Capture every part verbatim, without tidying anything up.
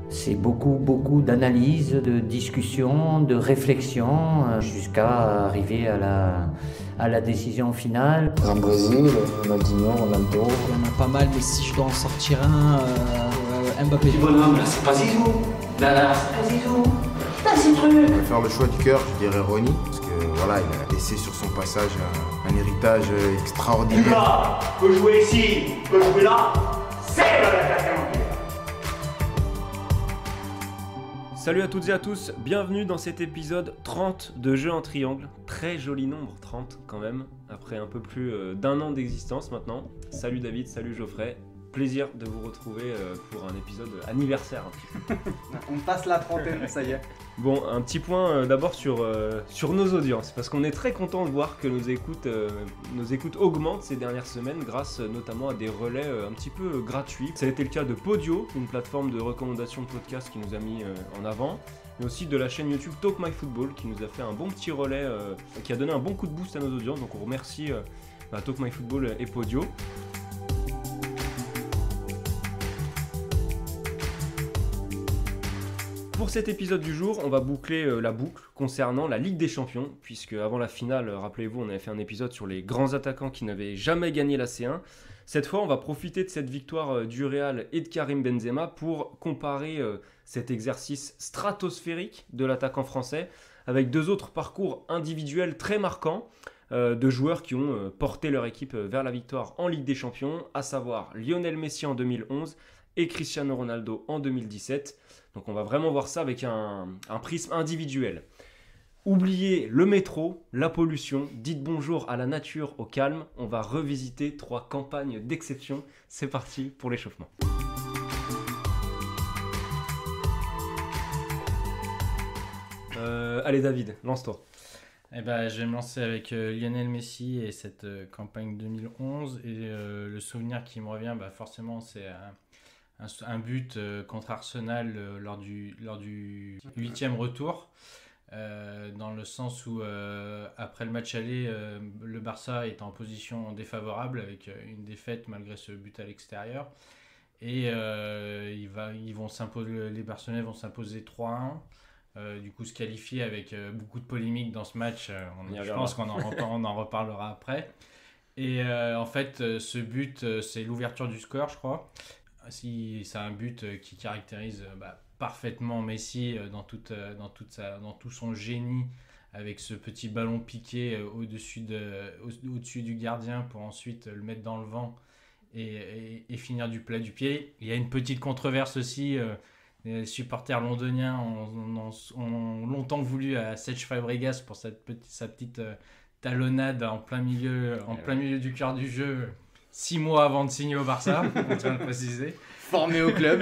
C'est beaucoup, beaucoup d'analyse, de discussion, de réflexion, euh, jusqu'à arriver à la, à la décision finale. Dans le Brésil, Ronaldinho, Ronaldo. Il y en a pas mal, mais si je dois en sortir un, euh, Mbappé. Ce bonhomme là, c'est pas Zizou. Là, là, c'est pas Zizou. Putain, c'est truc. Je vais faire le choix du cœur, je dirais Ronny, parce que voilà, il a laissé sur son passage un, un héritage extraordinaire. Lucas peut jouer ici, peut jouer là, c'est l'attaquant. Salut à toutes et à tous, bienvenue dans cet épisode trente de Jeux en triangle. Très joli nombre, trente quand même, après un peu plus euh, d'un an d'existence maintenant. Salut David, salut Geoffrey, plaisir de vous retrouver euh, pour un épisode anniversaire. On passe la trentaine, ça y est. Bon, un petit point euh, d'abord sur, euh, sur nos audiences, parce qu'on est très content de voir que nos écoutes, euh, nos écoutes augmentent ces dernières semaines grâce euh, notamment à des relais euh, un petit peu euh, gratuits. Ça a été le cas de Podio, une plateforme de recommandation de podcasts qui nous a mis euh, en avant, mais aussi de la chaîne YouTube Talk My Football qui nous a fait un bon petit relais, euh, qui a donné un bon coup de boost à nos audiences, donc on remercie euh, bah, Talk My Football et Podio. Pour cet épisode du jour, on va boucler euh, la boucle concernant la Ligue des Champions, puisque avant la finale, euh, rappelez-vous, on avait fait un épisode sur les grands attaquants qui n'avaient jamais gagné la C un. Cette fois, on va profiter de cette victoire euh, du Real et de Karim Benzema pour comparer euh, cet exercice stratosphérique de l'attaquant français avec deux autres parcours individuels très marquants euh, de joueurs qui ont euh, porté leur équipe vers la victoire en Ligue des Champions, à savoir Lionel Messi en deux mille onze et Cristiano Ronaldo en deux mille dix-sept. Donc on va vraiment voir ça avec un, un prisme individuel. Oubliez le métro, la pollution, dites bonjour à la nature, au calme. On va revisiter trois campagnes d'exception. C'est parti pour l'échauffement. Euh, allez David, lance-toi. Eh ben, je vais me lancer avec euh, Lionel Messi et cette euh, campagne deux mille onze. Et euh, le souvenir qui me revient, bah, forcément, c'est... Euh, Un, un but euh, contre Arsenal euh, lors du lors du huitième retour, euh, dans le sens où euh, après le match aller, euh, le Barça est en position défavorable avec une défaite malgré ce but à l'extérieur, et euh, il va, ils vont s'imposer, les Barcelonais vont s'imposer trois à un. Euh, du coup se qualifier avec euh, beaucoup de polémiques dans ce match. Euh, on, je pense qu'on en, on en reparlera après. Et euh, en fait, euh, ce but, euh, c'est l'ouverture du score, je crois. Si c'est un but qui caractérise bah, parfaitement Messi dans, toute, dans, toute sa, dans tout son génie, avec ce petit ballon piqué au-dessus, de, au, au-dessus du gardien pour ensuite le mettre dans le vent et, et, et finir du plat du pied. Il y a une petite controverse aussi. Euh, les supporters londoniens ont, ont, ont longtemps voulu à Cesc Fabregas pour cette petite, sa petite euh, talonnade en plein milieu, en plein milieu du cœur du jeu. Six mois avant de signer au Barça, on tient à le préciser. Formé au club.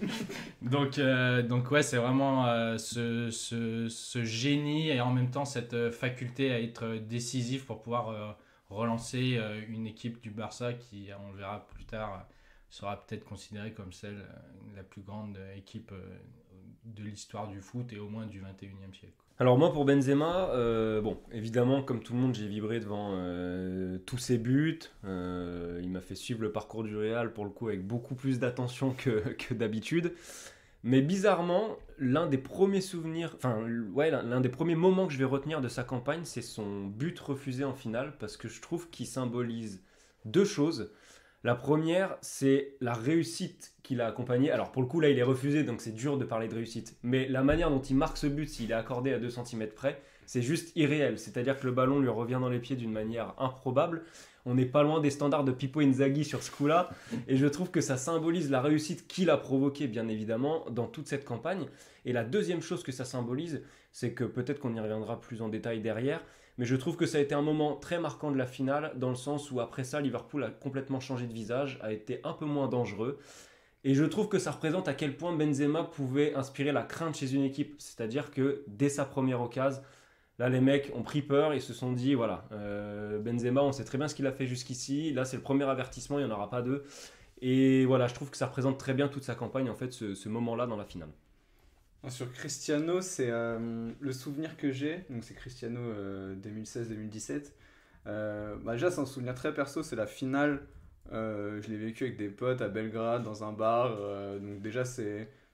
donc, euh, donc ouais, c'est vraiment euh, ce, ce, ce génie et en même temps cette faculté à être décisif pour pouvoir euh, relancer euh, une équipe du Barça qui, on le verra plus tard, sera peut-être considérée comme celle, la plus grande équipe euh, de l'histoire du foot et au moins du vingt et unième siècle. Alors moi pour Benzema, euh, bon évidemment comme tout le monde j'ai vibré devant euh, tous ses buts, euh, il m'a fait suivre le parcours du Real pour le coup avec beaucoup plus d'attention que, que d'habitude, mais bizarrement l'un des premiers souvenirs, enfin ouais l'un, l'un des premiers moments que je vais retenir de sa campagne c'est son but refusé en finale parce que je trouve qu'il symbolise deux choses. La première, c'est la réussite qu'il a accompagnée. Alors pour le coup, là, il est refusé, donc c'est dur de parler de réussite. Mais la manière dont il marque ce but, s'il est accordé à deux centimètres près, c'est juste irréel. C'est-à-dire que le ballon lui revient dans les pieds d'une manière improbable. On n'est pas loin des standards de Pippo Inzaghi sur ce coup-là. Et je trouve que ça symbolise la réussite qu'il a provoquée, bien évidemment, dans toute cette campagne. Et la deuxième chose que ça symbolise, c'est que peut-être qu'on y reviendra plus en détail derrière, mais je trouve que ça a été un moment très marquant de la finale, dans le sens où après ça, Liverpool a complètement changé de visage, a été un peu moins dangereux. Et je trouve que ça représente à quel point Benzema pouvait inspirer la crainte chez une équipe. C'est-à-dire que dès sa première occasion, là les mecs ont pris peur et se sont dit, voilà, euh, Benzema, on sait très bien ce qu'il a fait jusqu'ici, là c'est le premier avertissement, il n'y en aura pas deux. Et voilà, je trouve que ça représente très bien toute sa campagne, en fait, ce, ce moment-là dans la finale. Sur Cristiano, c'est euh, le souvenir que j'ai, donc c'est Cristiano euh, deux mille seize deux mille dix-sept. Euh, bah déjà, c'est un souvenir très perso, c'est la finale. Euh, je l'ai vécu avec des potes à Belgrade, dans un bar. Euh, donc déjà, c'est,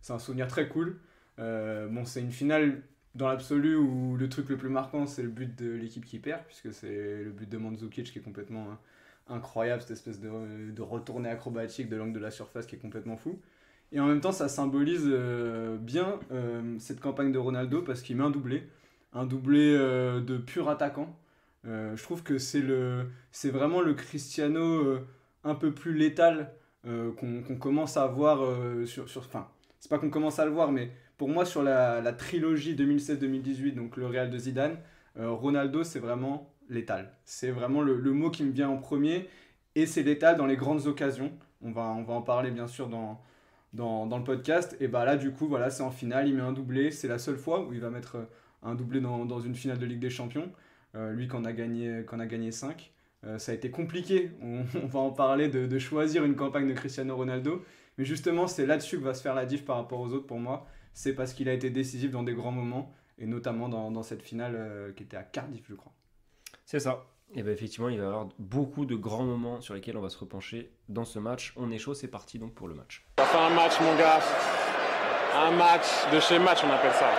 c'est un souvenir très cool. Euh, bon, c'est une finale dans l'absolu où le truc le plus marquant, c'est le but de l'équipe qui perd, puisque c'est le but de Mandzukic qui est complètement hein, incroyable, cette espèce de, de retournée acrobatique de l'angle de la surface qui est complètement fou. Et en même temps, ça symbolise euh, bien euh, cette campagne de Ronaldo parce qu'il met un doublé, un doublé euh, de pur attaquant. Euh, je trouve que c'est, le, c'est vraiment le Cristiano euh, un peu plus létal euh, qu'on, qu'on commence à voir euh, sur... sur enfin, c'est pas qu'on commence à le voir, mais pour moi, sur la, la trilogie deux mille seize deux mille dix-huit, donc le Real de Zidane, euh, Ronaldo, c'est vraiment létal. C'est vraiment le, le mot qui me vient en premier, et c'est létal dans les grandes occasions. On va, on va en parler, bien sûr, dans... Dans, dans le podcast, et bah là du coup voilà, c'est en finale, il met un doublé, c'est la seule fois où il va mettre un doublé dans, dans une finale de Ligue des Champions, euh, lui qui en a gagné, qui en a gagné cinq. Euh, ça a été compliqué, on, on va en parler, de, de choisir une campagne de Cristiano Ronaldo, mais justement c'est là-dessus que va se faire la diff par rapport aux autres pour moi, c'est parce qu'il a été décisif dans des grands moments, et notamment dans, dans cette finale euh, qui était à Cardiff je crois. C'est ça. Et bien effectivement, il va y avoir beaucoup de grands moments sur lesquels on va se repencher dans ce match. On est chaud, c'est parti donc pour le match. Ça fait un match, mon gars. Un match de chez match, on appelle ça.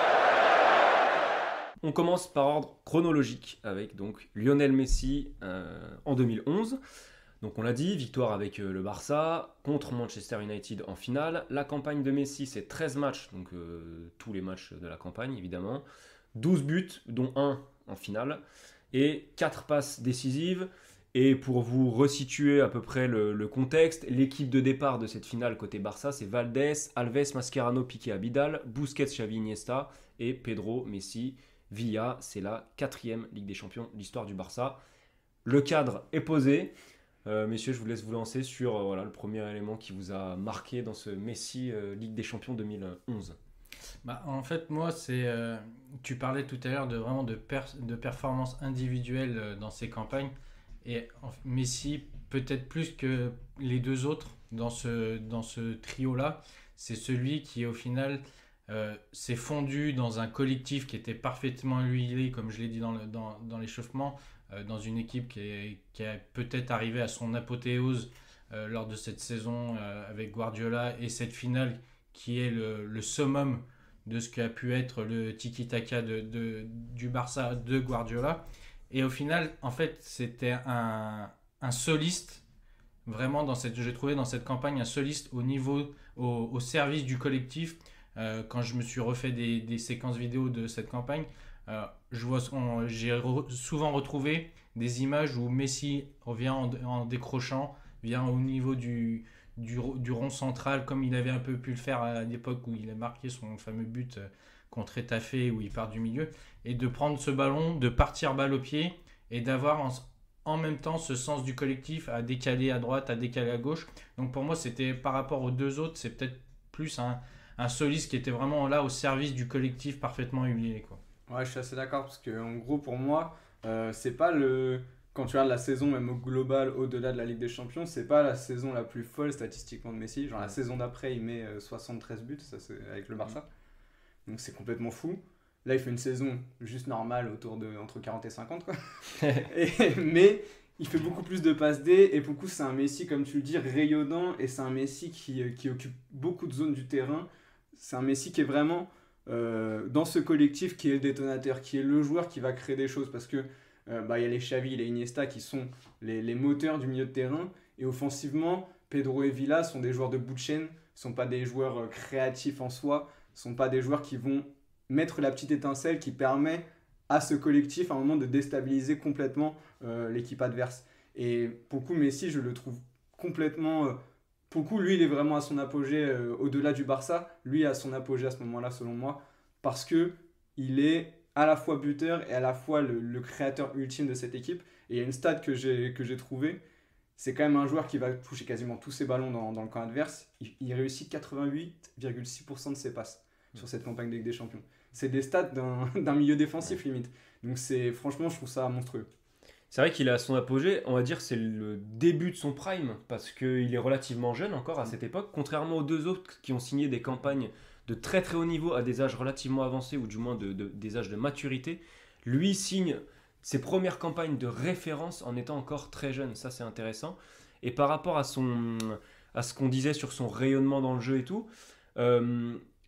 On commence par ordre chronologique avec donc Lionel Messi euh, en deux mille onze. Donc on l'a dit, victoire avec euh, le Barça contre Manchester United en finale. La campagne de Messi, c'est treize matchs, donc euh, tous les matchs de la campagne évidemment. douze buts, dont un en finale. Et quatre passes décisives. Et pour vous resituer à peu près le, le contexte, l'équipe de départ de cette finale côté Barça, c'est Valdés, Alves, Mascherano, Piqué, Abidal, Busquets, Xavi, Iniesta et Pedro, Messi, Villa. C'est la quatrième Ligue des Champions de l'histoire du Barça. Le cadre est posé. Euh, messieurs, je vous laisse vous lancer sur euh, voilà, le premier élément qui vous a marqué dans ce Messi euh, Ligue des Champions deux mille onze. Bah, en fait, moi, c'est. Euh, tu parlais tout à l'heure de vraiment de, per, de performance individuelle euh, dans ces campagnes. Et en, Messi, peut-être plus que les deux autres dans ce, dans ce trio-là, c'est celui qui, au final, euh, s'est fondu dans un collectif qui était parfaitement huilé, comme je l'ai dit dans, le, dans, dans l'échauffement, euh, dans une équipe qui, est, qui a peut-être arrivé à son apothéose euh, lors de cette saison euh, avec Guardiola et cette finale qui est le, le summum de ce qu'a pu être le tiki-taka de, de, du Barça de Guardiola. Et au final, en fait, c'était un, un soliste, vraiment, dans cette, j'ai trouvé dans cette campagne un soliste au niveau, au, au service du collectif. Euh, quand je me suis refait des, des séquences vidéo de cette campagne, euh, je vois, on, j'ai re, souvent retrouvé des images où Messi revient en, en décrochant, vient au niveau du... Du, du rond central, comme il avait un peu pu le faire à l'époque où il a marqué son fameux but contre Étafé, où il part du milieu, et de prendre ce ballon, de partir balle au pied, et d'avoir en, en même temps ce sens du collectif à décaler à droite, à décaler à gauche. Donc pour moi, c'était par rapport aux deux autres, c'est peut-être plus un, un soliste qui était vraiment là au service du collectif parfaitement huilé, quoi. Ouais, je suis assez d'accord, parce que en gros, pour moi, euh, c'est pas le... Quand tu regardes la saison, même au global, au-delà de la Ligue des Champions, c'est pas la saison la plus folle statistiquement de Messi. Genre la saison d'après, il met soixante-treize buts, ça c'est avec le Barça. Donc c'est complètement fou. Là, il fait une saison juste normale, autour de entre quarante et cinquante, quoi. et, mais il fait beaucoup plus de passes D, et pour le coup, c'est un Messi, comme tu le dis, rayonnant, et c'est un Messi qui, qui occupe beaucoup de zones du terrain. C'est un Messi qui est vraiment euh, dans ce collectif, qui est le détonateur, qui est le joueur qui va créer des choses, parce que Euh, bah, y a les Xavi, les Iniesta qui sont les, les moteurs du milieu de terrain, et offensivement Pedro et Villa sont des joueurs de bout de chaîne, ne sont pas des joueurs euh, créatifs en soi, ne sont pas des joueurs qui vont mettre la petite étincelle qui permet à ce collectif à un moment de déstabiliser complètement euh, l'équipe adverse. Et pour le coup, Messi, je le trouve complètement... Euh, pour le coup, lui, il est vraiment à son apogée euh, au-delà du Barça. Lui, à son apogée à ce moment-là, selon moi, parce qu'il est à la fois buteur et à la fois le, le créateur ultime de cette équipe. Et il y a une stat que j'ai, que j'ai trouvée, c'est quand même un joueur qui va toucher quasiment tous ses ballons dans, dans le camp adverse. Il, il réussit quatre-vingt-huit virgule six pour cent de ses passes mmh. sur cette campagne de Ligue des Champions. C'est des stats d'un, d'un milieu défensif limite. Donc c'est, franchement, je trouve ça monstrueux. C'est vrai qu'il est à son apogée, on va dire c'est le début de son prime, parce qu'il est relativement jeune encore à cette époque, contrairement aux deux autres qui ont signé des campagnes de très très haut niveau à des âges relativement avancés, ou du moins de, de, des âges de maturité. Lui signe ses premières campagnes de référence en étant encore très jeune, ça c'est intéressant. Et par rapport à, son, à ce qu'on disait sur son rayonnement dans le jeu et tout, euh,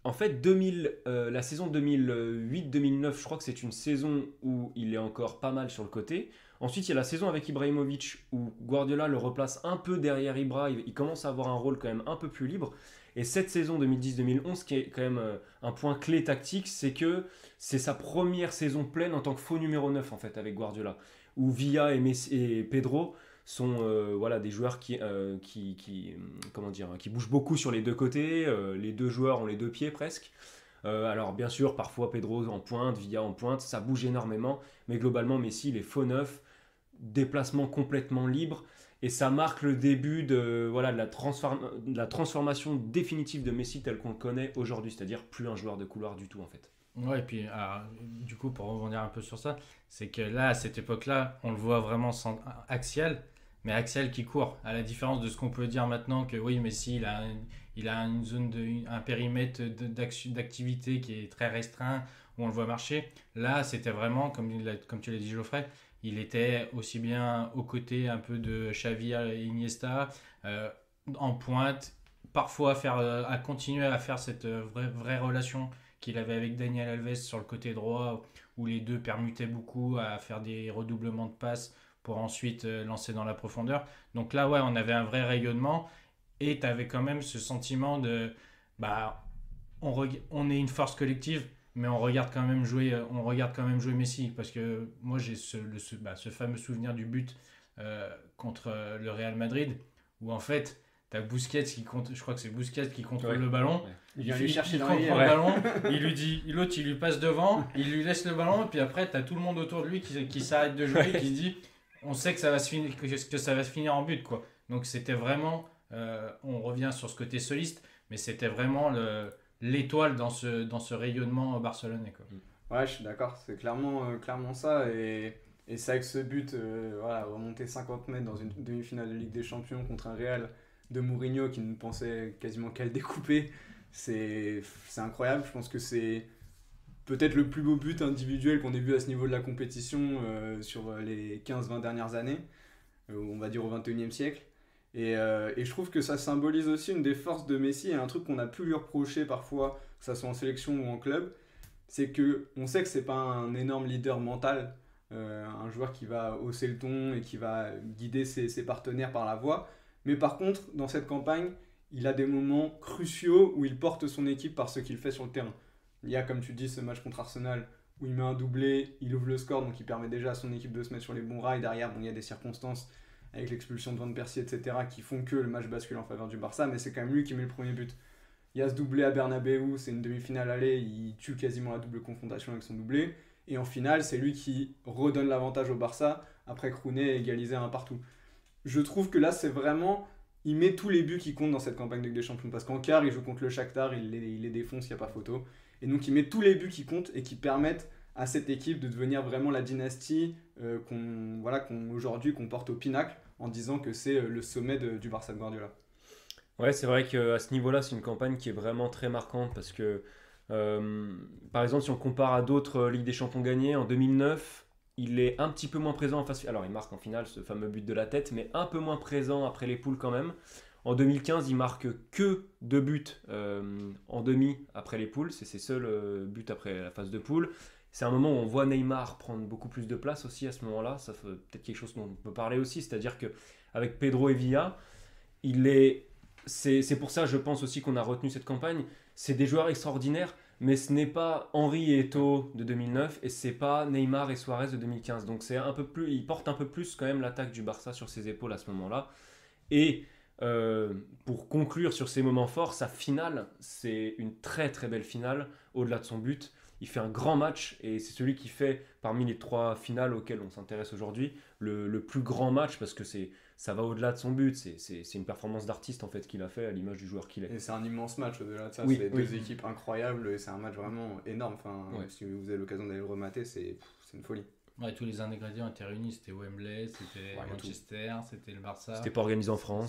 en fait, deux mille, euh, la saison deux mille huit deux mille neuf, je crois que c'est une saison où il est encore pas mal sur le côté. Ensuite, il y a la saison avec Ibrahimovic où Guardiola le replace un peu derrière Ibra. Il, il commence à avoir un rôle quand même un peu plus libre. Et cette saison deux mille dix deux mille onze, qui est quand même euh, un point clé tactique, c'est que c'est sa première saison pleine en tant que faux numéro neuf, en fait, avec Guardiola. Où Villa et, Messi, et Pedro sont euh, voilà, des joueurs qui, euh, qui, qui, comment dire, qui bougent beaucoup sur les deux côtés. Euh, les deux joueurs ont les deux pieds presque. Euh, alors bien sûr, parfois Pedro en pointe, Villa en pointe, ça bouge énormément. Mais globalement, Messi, il est faux neuf, déplacement complètement libre. Et ça marque le début de, voilà, de, la transform- de la transformation définitive de Messi tel qu'on le connaît aujourd'hui. C'est-à-dire plus un joueur de couloir du tout en fait. Ouais, et puis alors, du coup, pour rebondir un peu sur ça, c'est que là, à cette époque-là, on le voit vraiment sans, axial. Mais axial qui court, à la différence de ce qu'on peut dire maintenant que oui, Messi, il a, un, il a une zone de, un périmètre de, d'activité qui est très restreint, où on le voit marcher. Là, c'était vraiment, comme, il a, comme tu l'as dit Geoffrey, il était aussi bien aux côtés un peu de Xavi et Iniesta, euh, en pointe, parfois à, faire, à continuer à faire cette vraie, vraie relation qu'il avait avec Daniel Alves sur le côté droit, où les deux permutaient beaucoup à faire des redoublements de passes pour ensuite euh, lancer dans la profondeur. Donc là, ouais, on avait un vrai rayonnement et tu avais quand même ce sentiment de bah, on, reg- on est une force collective, mais on regarde quand même jouer, on regarde quand même jouer Messi, parce que moi j'ai ce, le, ce, bah, ce fameux souvenir du but euh, contre euh, le Real Madrid, où en fait tu as Busquets qui compte, je crois que c'est Busquets qui contrôle ouais. le ballon. Ouais. Il vient lui chercher il dans contrôle les... le ouais. ballon, il lui dit, l'autre il lui passe devant, il lui laisse le ballon, et puis après tu as tout le monde autour de lui qui, qui s'arrête de jouer, qui dit on sait que ça va se finir, que, que ça va se finir en but, quoi. Donc c'était vraiment, euh, on revient sur ce côté soliste, mais c'était vraiment le, l'étoile dans ce, dans ce rayonnement barcelonais, quoi. Ouais, je suis d'accord, c'est clairement, euh, clairement ça. Et, et c'est avec ce but, euh, voilà, remonter cinquante mètres dans une demi-finale de Ligue des Champions contre un Real de Mourinho qui ne pensait quasiment qu'à le découper, c'est, c'est incroyable. Je pense que c'est peut-être le plus beau but individuel qu'on ait vu à ce niveau de la compétition euh, sur les quinze vingt dernières années, euh, on va dire au vingt et unième siècle. Et, euh, et je trouve que ça symbolise aussi une des forces de Messi, et un truc qu'on a pu lui reprocher parfois, que ce soit en sélection ou en club, c'est qu'on sait que c'est pas un énorme leader mental, euh, un joueur qui va hausser le ton et qui va guider ses, ses partenaires par la voix. Mais par contre, dans cette campagne, il a des moments cruciaux où il porte son équipe par ce qu'il fait sur le terrain. Il y a, comme tu dis, ce match contre Arsenal où il met un doublé, il ouvre le score, donc il permet déjà à son équipe de se mettre sur les bons rails. Derrière, bon, il y a des circonstances avec l'expulsion de Van Persie, et cetera, qui font que le match bascule en faveur du Barça, mais c'est quand même lui qui met le premier but. Il y a ce doublé à Bernabeu, c'est une demi-finale aller, il tue quasiment la double confrontation avec son doublé, et en finale, c'est lui qui redonne l'avantage au Barça, après que Rooney ait égalisé un partout. Je trouve que là, c'est vraiment... Il met tous les buts qui comptent dans cette campagne de Ligue des Champions, parce qu'en quart, il joue contre le Shakhtar, il les, il les défonce, il n'y a pas photo. Et donc, il met tous les buts qui comptent et qui permettent à cette équipe de devenir vraiment la dynastie euh, qu'on, voilà, qu'on, aujourd'hui qu'on porte au pinacle, en disant que c'est le sommet de, du Barça de Guardiola. Ouais, c'est vrai qu'à ce niveau-là, c'est une campagne qui est vraiment très marquante, parce que, euh, par exemple, si on compare à d'autres Ligues des Champions gagnées, en deux mille neuf, il est un petit peu moins présent en phase... Alors, il marque en finale ce fameux but de la tête, mais un peu moins présent après les poules quand même. En deux mille quinze, il marque que deux buts euh, en demi après les poules. C'est ses seuls euh, buts après la phase de poule. C'est un moment où on voit Neymar prendre beaucoup plus de place aussi à ce moment-là. Ça fait peut-être quelque chose dont on peut parler aussi. C'est-à-dire qu'avec Pedro et Villa, il est... C'est, c'est pour ça, je pense aussi qu'on a retenu cette campagne. C'est des joueurs extraordinaires, mais ce n'est pas Henry et Eto'o de deux mille neuf et c'est pas Neymar et Suarez de deux mille quinze. Donc c'est un peu plus, il porte un peu plus quand même l'attaque du Barça sur ses épaules à ce moment-là. Et euh, pour conclure sur ces moments forts, sa finale, c'est une très très belle finale au-delà de son but. Il fait un grand match et c'est celui qui fait, parmi les trois finales auxquelles on s'intéresse aujourd'hui, le, le plus grand match parce que c'est, ça va au-delà de son but. C'est, c'est, c'est une performance d'artiste en fait qu'il a fait à l'image du joueur qu'il est. Et c'est un immense match au-delà de ça. Oui, c'est oui. deux équipes incroyables et c'est un match vraiment énorme. Enfin, Ouais. si vous avez l'occasion d'aller le remater, c'est, c'est une folie. Ouais, tous les ingrédients étaient réunis, c'était Wembley, c'était Ouais, Manchester, c'était le Barça. C'était pas organisé en France.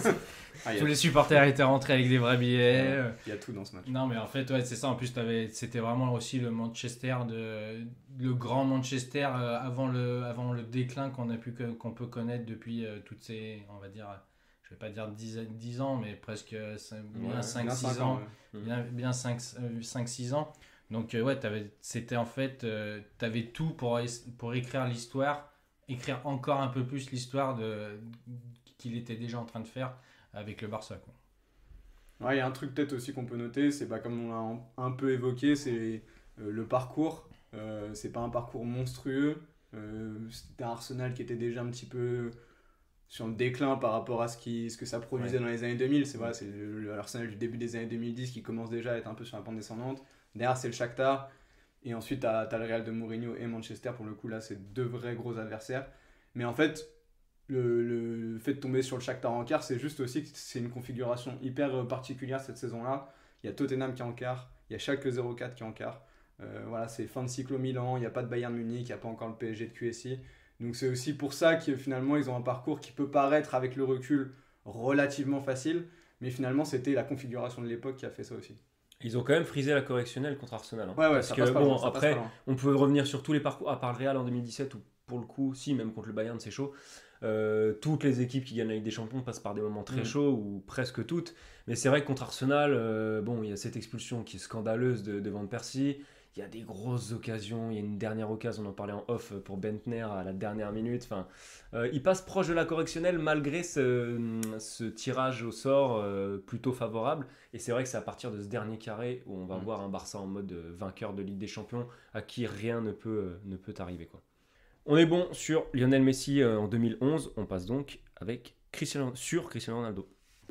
Ah, Tous les supporters étaient rentrés avec des vrais billets. Il y a tout dans ce match. Non, mais en fait, ouais, c'est ça. En plus, t'avais, c'était vraiment aussi le Manchester, de, le grand Manchester euh, avant, le, avant le déclin qu'on, a pu, qu'on peut connaître depuis euh, toutes ces, on va dire, je je vais pas dire dix ans, mais presque bien Ouais, cinq bien six cinq ans. ans, ouais. Bien, bien cinq six ans. Donc, euh, ouais, t'avais, c'était en fait, euh, tu avais tout pour, pour écrire l'histoire, écrire encore un peu plus l'histoire de, qu'il était déjà en train de faire avec le Barça, quoi. Ouais, il y a un truc peut-être aussi qu'on peut noter, c'est bah, comme on l'a un, un peu évoqué, c'est euh, le parcours. Euh, c'est pas un parcours monstrueux. Euh, c'était un Arsenal qui était déjà un petit peu sur le déclin par rapport à ce, qui, ce que ça produisait ouais. dans les années deux mille. C'est vrai, c'est le, le Arsenal du début des années deux mille dix qui commence déjà à être un peu sur la pente descendante. Derrière, c'est le Shakhtar. Et ensuite, tu as le Real de Mourinho et Manchester. Pour le coup, là, c'est deux vrais gros adversaires. Mais en fait, le, le fait de tomber sur le Shakhtar en quart, c'est juste aussi que c'est une configuration hyper particulière cette saison-là. Il y a Tottenham qui est en quart. Il y a Schalke zéro quatre qui est en quart. Euh, voilà, c'est fin de cycle au Milan. Il n'y a pas de Bayern Munich. Il n'y a pas encore le P S G de Q S I. Donc, c'est aussi pour ça que finalement, ils ont un parcours qui peut paraître, avec le recul, relativement facile. Mais finalement, c'était la configuration de l'époque qui a fait ça aussi. Ils ont quand même frisé la correctionnelle contre Arsenal. Hein. Ouais, ouais, parce ça que, passe pas bon, loin, ça après, passe pas loin. on peut revenir sur tous les parcours, à part le Real en deux mille dix-sept, où pour le coup, si, même contre le Bayern, c'est chaud. Euh, toutes les équipes qui gagnent la Ligue des Champions passent par des moments très mmh. chauds, ou presque toutes. Mais c'est vrai que contre Arsenal, euh, bon, il y a cette expulsion qui est scandaleuse de, de Van Persie. Il y a des grosses occasions. Il y a une dernière occasion, on en parlait en off, pour Bentner à la dernière minute. Enfin, euh, il passe proche de la correctionnelle malgré ce, ce tirage au sort euh, plutôt favorable. Et c'est vrai que c'est à partir de ce dernier carré où on va mmh. voir un Barça en mode vainqueur de Ligue des Champions à qui rien ne peut, ne peut arriver, quoi. On est bon sur Lionel Messi en deux mille onze. On passe donc avec Cristiano, sur Cristiano Ronaldo.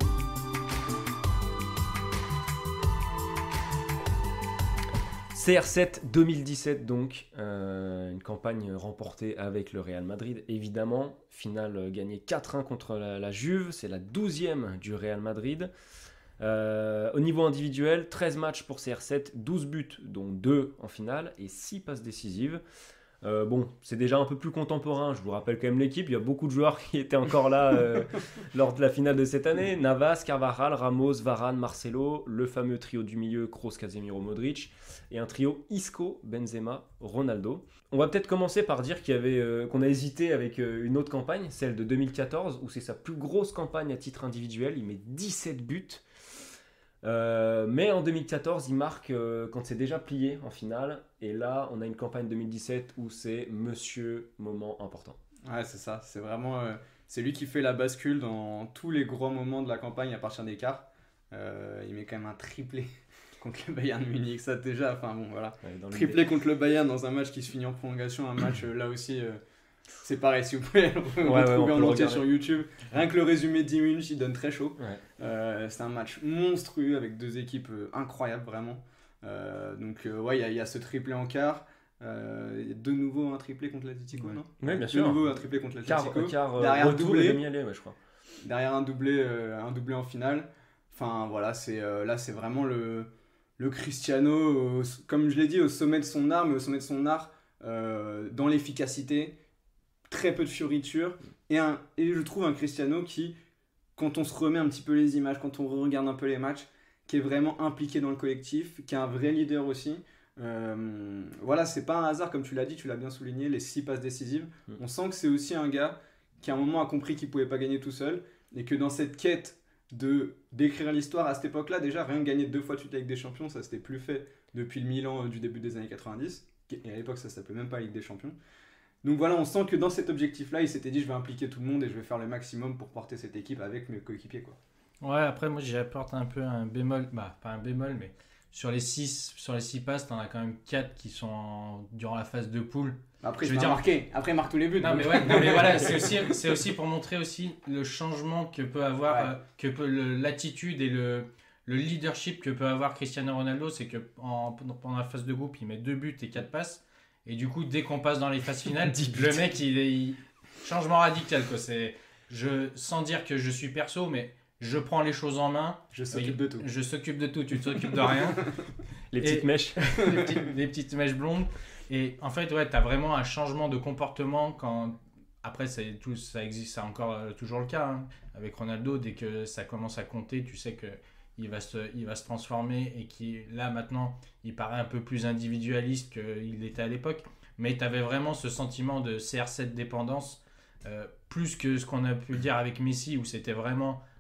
C R sept deux mille dix-sept donc, euh, une campagne remportée avec le Real Madrid évidemment, finale gagnée quatre un contre la, la Juve, c'est la douzième du Real Madrid. Euh, au niveau individuel, treize matchs pour C R sept, douze buts dont deux en finale et six passes décisives. Euh, bon, c'est déjà un peu plus contemporain, je vous rappelle quand même l'équipe, il y a beaucoup de joueurs qui étaient encore là euh, lors de la finale de cette année. Navas, Carvajal, Ramos, Varane, Marcelo, le fameux trio du milieu, Kroos, Casemiro, Modric, et un trio Isco, Benzema, Ronaldo. On va peut-être commencer par dire qu'il y avait, euh, qu'on a hésité avec euh, une autre campagne, celle de deux mille quatorze, où c'est sa plus grosse campagne à titre individuel, il met dix-sept buts. Euh, mais en deux mille quatorze, il marque euh, quand c'est déjà plié en finale. Et là, on a une campagne deux mille dix-sept où c'est monsieur moment important. Ouais, c'est ça. C'est vraiment euh, c'est lui qui fait la bascule dans tous les gros moments de la campagne à partir des quarts. Euh, il met quand même un triplé contre le Bayern Munich. Ça déjà, enfin bon, voilà. Ouais, triplé contre le Bayern dans un match qui se finit en prolongation. Un match euh, là aussi. Euh, C'est pareil, si vous pouvez le ouais, retrouver ouais, en entier sur YouTube. Rien que le résumé de dix minutes, il donne très chaud. Ouais. Euh, c'est un match monstrueux avec deux équipes euh, incroyables, vraiment. Euh, donc, euh, ouais, il y, y a ce triplé en quart. Euh, y a de nouveau un triplé contre l'Atlético, ouais. non Oui, bien de sûr. De nouveau un triplé contre l'Atlético. Car, car, derrière euh, un doublé. Demi-allée, ouais, je crois. Derrière un doublé, euh, un doublé en finale. Enfin, voilà, c'est, euh, là, c'est vraiment le, le Cristiano, au, comme je l'ai dit, au sommet de son art, mais au sommet de son art, euh, dans l'efficacité. Très peu de fioritures et, un, et je trouve un Cristiano qui, quand on se remet un petit peu les images, quand on regarde un peu les matchs, qui est vraiment impliqué dans le collectif, qui est un vrai leader aussi. Euh, voilà, c'est pas un hasard, comme tu l'as dit, tu l'as bien souligné, les six passes décisives. Mm. On sent que c'est aussi un gars qui à un moment a compris qu'il pouvait pas gagner tout seul et que dans cette quête de, d'écrire l'histoire, à cette époque-là, déjà, rien que gagner deux fois de suite avec des champions, ça s'était plus fait depuis le Milan euh, du début des années quatre-vingt-dix. Et à l'époque, ça s'appelait même pas Ligue des Champions. Donc voilà, on sent que dans cet objectif-là, il s'était dit je vais impliquer tout le monde et je vais faire le maximum pour porter cette équipe avec mes coéquipiers, quoi. Ouais, après moi j'y apporte un peu un bémol, bah pas un bémol, mais sur les six sur les six passes, t'en as quand même quatre qui sont en, durant la phase de poule. Après, je veux dire marqué. Après, il marque tous les buts. Non, mais ouais, non, mais voilà, c'est aussi c'est aussi pour montrer aussi le changement que peut avoir, ouais. euh, que peut le, l'attitude et le le leadership que peut avoir Cristiano Ronaldo, c'est que en, pendant la phase de groupe, il met deux buts et quatre passes. Et du coup, dès qu'on passe dans les phases finales, le mec, il est il... changement radical, quoi. C'est je sans dire que je suis perso, mais je prends les choses en main. Je s'occupe de tout. Je s'occupe de tout. Tu ne t'occupes de rien. Les petites et... mèches, les, petites, les petites mèches blondes. Et en fait, ouais, t'as vraiment un changement de comportement quand. Après, c'est tout, ça existe, c'est encore euh, toujours le cas hein. Avec Ronaldo. Dès que ça commence à compter, tu sais que. Il va, se, il va se transformer et qui là maintenant il paraît un peu plus individualiste qu'il était à l'époque, mais tu avais vraiment ce sentiment de C R sept dépendance euh, plus que ce qu'on a pu dire avec Messi où c'était vraiment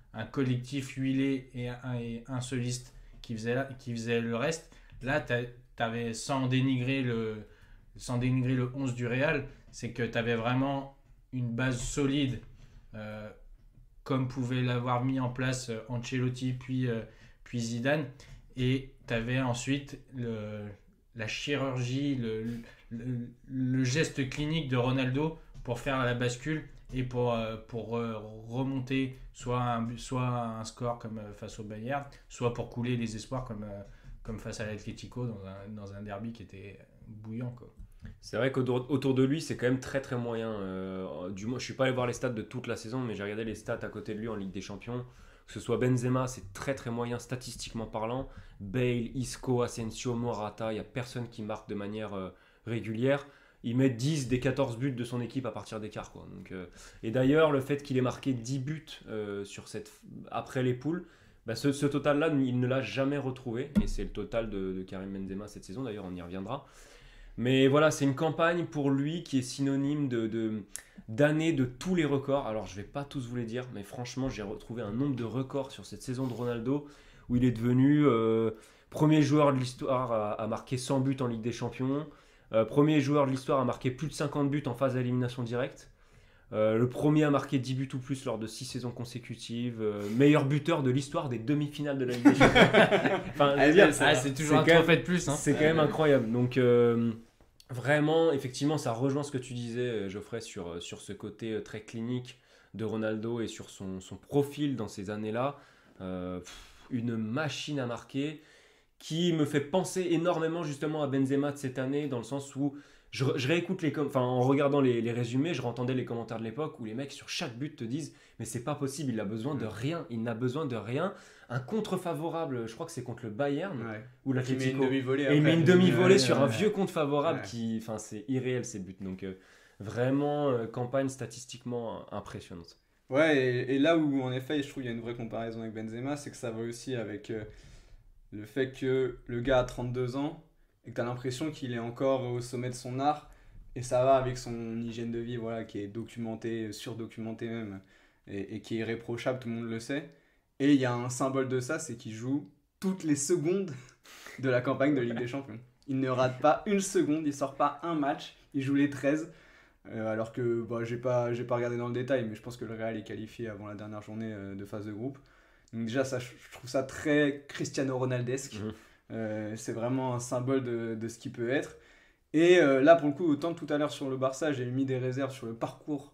un collectif huilé et un, et un soliste qui faisait, la, qui faisait le reste. Là, tu avais, sans dénigrer le, sans dénigrer le onze du Real, c'est que tu avais vraiment une base solide, euh, comme pouvait l'avoir mis en place Ancelotti puis, euh, puis Zidane. Et tu avais ensuite le, la chirurgie, le, le, le geste clinique de Ronaldo pour faire la bascule et pour, euh, pour euh, remonter soit un, soit un score comme euh, face au Bayern, soit pour couler les espoirs comme, euh, comme face à l'Atlético dans un, dans un derby qui était bouillant, quoi. C'est vrai qu'autour de lui, c'est quand même très très moyen. Euh, du moins, je suis pas allé voir les stats de toute la saison, mais j'ai regardé les stats à côté de lui en Ligue des Champions. Que ce soit Benzema, c'est très très moyen statistiquement parlant. Bale, Isco, Asensio, Morata, il n'y a personne qui marque de manière euh, régulière. Il met dix des quatorze buts de son équipe à partir d'écart, quoi. Donc, euh, et d'ailleurs, le fait qu'il ait marqué dix buts euh, sur cette, après les poules, bah ce, ce total-là, il ne l'a jamais retrouvé. Et c'est le total de, de Karim Benzema cette saison, d'ailleurs, on y reviendra. Mais voilà, c'est une campagne pour lui qui est synonyme de, de, d'années de tous les records. Alors, je ne vais pas tous vous les dire, mais franchement, j'ai retrouvé un nombre de records sur cette saison de Ronaldo où il est devenu euh, premier joueur de l'histoire à, à marquer cent buts en Ligue des Champions, euh, premier joueur de l'histoire à marquer plus de cinquante buts en phase d'élimination directe, euh, le premier à marquer dix buts ou plus lors de six saisons consécutives, euh, meilleur buteur de l'histoire des demi-finales de la Ligue des Champions. Enfin, ah, dire, ah, c'est toujours un trophée de plus. Hein. C'est quand même incroyable. Donc, euh, vraiment, effectivement, ça rejoint ce que tu disais, Geoffrey, sur, sur ce côté très clinique de Ronaldo et sur son, son profil dans ces années-là. Euh, pff, une machine à marquer qui me fait penser énormément justement à Benzema de cette année, dans le sens où je, je réécoute les com- enfin, en regardant les, les résumés, je entendais les commentaires de l'époque où les mecs sur chaque but te disent mais c'est pas possible, il a besoin de rien, il n'a besoin de rien. Un contre favorable, je crois que c'est contre le Bayern ouais. ou l'Atlético. Il met une demi-volée, et il met une demi-volée sur ouais, un ouais. vieux contre favorable ouais. qui, enfin, c'est irréel ces buts. Donc euh, vraiment euh, campagne statistiquement impressionnante. Ouais, et, et là où en effet je trouve qu'il y a une vraie comparaison avec Benzema, c'est que ça va aussi avec euh, le fait que le gars a trente-deux ans et que tu as l'impression qu'il est encore au sommet de son art, et ça va avec son hygiène de vie, voilà, qui est documentée, surdocumentée même, et, et qui est irréprochable, tout le monde le sait. Et il y a un symbole de ça, c'est qu'il joue toutes les secondes de la campagne de Ligue des Champions. Il ne rate pas une seconde, il sort pas un match, il joue les treize. Euh, alors que bah, j'ai pas, j'ai pas regardé dans le détail, mais je pense que le Real est qualifié avant la dernière journée euh, de phase de groupe. Donc déjà, ça, je trouve ça très Cristiano Ronaldesque. Mmh. Euh, c'est vraiment un symbole de, de ce qu'il peut être. Et euh, là, pour le coup, autant tout à l'heure sur le Barça, j'ai mis des réserves sur le parcours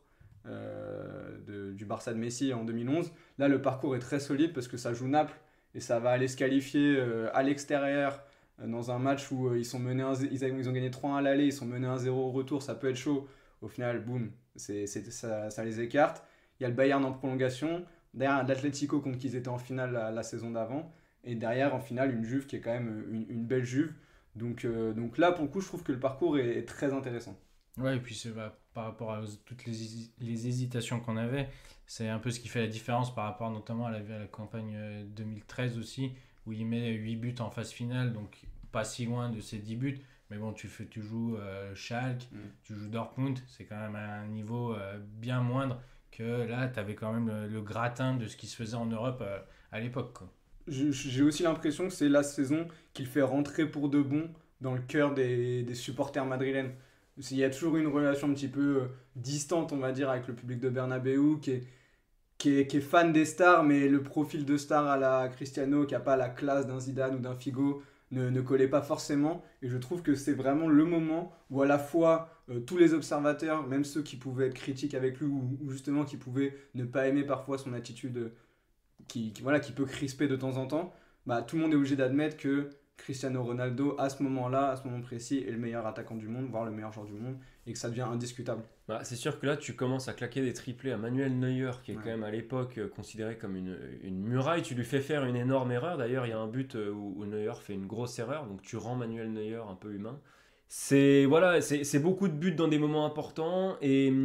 euh, de, du Barça de Messi en deux mille onze. Là, le parcours est très solide parce que ça joue Naples et ça va aller se qualifier euh, à l'extérieur euh, dans un match où euh, ils, sont menés un, ils, a, ils ont gagné trois un à l'aller, ils sont menés un zéro au retour, ça peut être chaud. Au final, boum, c'est, c'est, ça, ça les écarte. Il y a le Bayern en prolongation. Derrière, l'Atlético contre qui ils étaient en finale la, la saison d'avant. Et derrière, en finale, une Juve qui est quand même une, une belle Juve. Donc, euh, donc là, pour le coup, je trouve que le parcours est, est très intéressant. Ouais, et puis c'est, bah, par rapport à toutes les, les hésitations qu'on avait, c'est un peu ce qui fait la différence par rapport notamment à la, à la campagne deux mille treize aussi, où il met huit buts en phase finale, donc pas si loin de ses dix buts. Mais bon, tu, fais, tu joues euh, Schalke, mm. tu joues Dortmund, c'est quand même un niveau euh, bien moindre que là, tu avais quand même le, le gratin de ce qui se faisait en Europe euh, à l'époque, quoi. Je, j'ai aussi l'impression que c'est la saison qu'il fait rentrer pour de bon dans le cœur des, des supporters madrilènes. Il y a toujours une relation un petit peu euh, distante, on va dire, avec le public de Bernabéu, qui est, qui est, qui est fan des stars, mais le profil de star à la Cristiano, qui n'a pas la classe d'un Zidane ou d'un Figo, Ne, ne collait pas forcément, et je trouve que c'est vraiment le moment où à la fois euh, tous les observateurs, même ceux qui pouvaient être critiques avec lui ou, ou justement qui pouvaient ne pas aimer parfois son attitude euh, qui, qui, voilà, qui peut crisper de temps en temps, bah, tout le monde est obligé d'admettre que Cristiano Ronaldo, à ce moment-là, à ce moment précis, est le meilleur attaquant du monde, voire le meilleur joueur du monde, et que ça devient indiscutable. Bah, c'est sûr que là, tu commences à claquer des triplés à Manuel Neuer, qui est ouais. quand même à l'époque euh, considéré comme une, une muraille. Tu lui fais faire une énorme erreur. D'ailleurs, il y a un but euh, où, où Neuer fait une grosse erreur, donc tu rends Manuel Neuer un peu humain. C'est, voilà, c'est, c'est beaucoup de buts dans des moments importants, et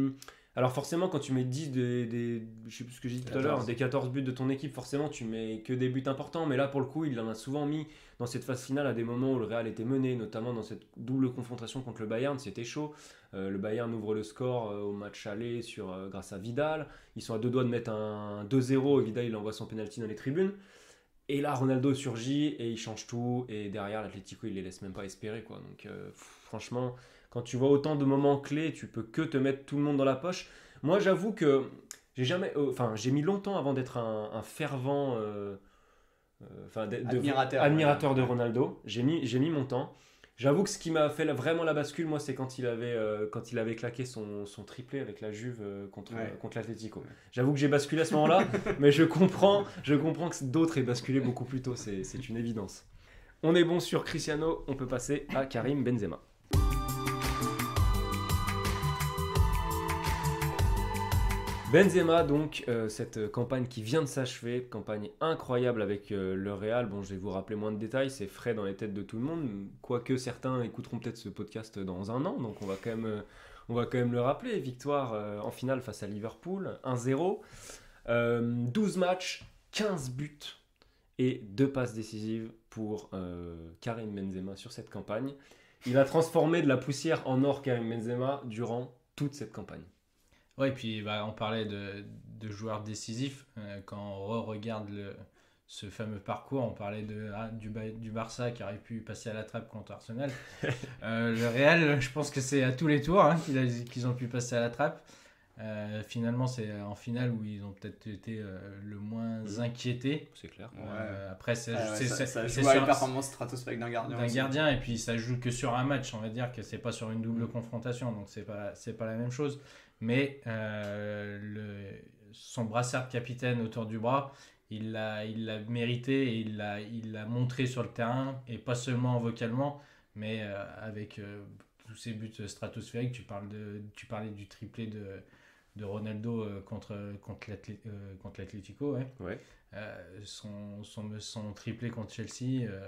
Alors forcément, quand tu mets dix des, des je sais plus ce que j'ai dit tout à l'heure, des quatorze buts de ton équipe, forcément tu mets que des buts importants, mais là pour le coup il en a souvent mis dans cette phase finale à des moments où le Real était mené, notamment dans cette double confrontation contre le Bayern, c'était chaud. Euh, le Bayern ouvre le score euh, au match aller sur, euh, grâce à Vidal, ils sont à deux doigts de mettre un deux zéro et Vidal il envoie son penalty dans les tribunes. Et là Ronaldo surgit et il change tout, et derrière l'Atlético il les laisse même pas espérer quoi. Donc euh, pff, franchement, quand tu vois autant de moments clés, tu peux que te mettre tout le monde dans la poche. Moi j'avoue que j'ai jamais, euh, enfin j'ai mis longtemps avant d'être un, un fervent euh, euh, de, admirateur, admirateur ouais. de Ronaldo. J'ai mis, j'ai mis mon temps. J'avoue que ce qui m'a fait la, vraiment la bascule, moi, c'est quand il avait, euh, quand il avait claqué son, son triplé avec la Juve euh, contre, Ouais. euh, contre l'Atlético. Ouais. J'avoue que j'ai basculé à ce moment-là, mais je comprends, je comprends que d'autres aient basculé beaucoup plus tôt, c'est, c'est une évidence. On est bon sur Cristiano, on peut passer à Karim Benzema. Benzema, donc, euh, cette campagne qui vient de s'achever, campagne incroyable avec euh, le Real. Bon, je vais vous rappeler moins de détails, c'est frais dans les têtes de tout le monde, quoique certains écouteront peut-être ce podcast dans un an, donc on va quand même, euh, on va quand même le rappeler. Victoire euh, en finale face à Liverpool, un zéro, euh, douze matchs, quinze buts et deux passes décisives pour euh, Karim Benzema sur cette campagne. Il a transformé de la poussière en or Karim Benzema durant toute cette campagne. Ouais, et puis bah, on parlait de, de joueurs décisifs. Euh, quand on regarde le, ce fameux parcours, on parlait de, ah, du, du Barça qui aurait pu passer à la trappe contre Arsenal. euh, le Real, je pense que c'est à tous les tours hein, qu'il a, qu'ils ont pu passer à la trappe. Euh, finalement, c'est en finale où ils ont peut-être été euh, le moins mmh. inquiétés. C'est clair. Euh, ouais. Après, c'est, ah ouais, c'est, ça, c'est, ça c'est joue à sur une performance stratosphérique d'un gardien. D'un aussi. gardien, et puis ça joue que sur un match. On va dire que c'est pas sur une double confrontation, donc c'est pas, c'est pas la même chose. Mais euh, le, son brassard de capitaine autour du bras, il l'a, il l'a mérité et il l'a, il l'a montré sur le terrain, et pas seulement vocalement, mais euh, avec euh, tous ces buts stratosphériques. Tu, parles de, tu parlais du triplé de, de Ronaldo euh, contre, contre, l'Atlé, euh, contre l'Atlético. Ouais. Ouais. Euh, son, son, son triplé contre Chelsea. Euh,